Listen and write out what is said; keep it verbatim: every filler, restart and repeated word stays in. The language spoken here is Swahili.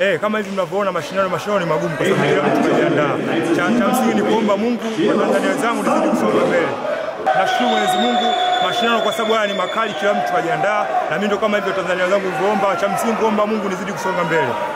Eh, kama hivi mnavyoona mashindano mashindano ni magumu kwa sababu kila mtu anajiandaa. Cha, cha msingi ni kuomba Mungu na Tanzania wenzangu nizidi kusonga mbele. Nashukuru Mwenyezi Mungu mashindano kwa sababu haya ni makali, kila mtu anajiandaa na mimi ndo kama hivyo Tanzania wenzangu nilivyoomba. Cha msingi kuomba Mungu nizidi kusonga mbele.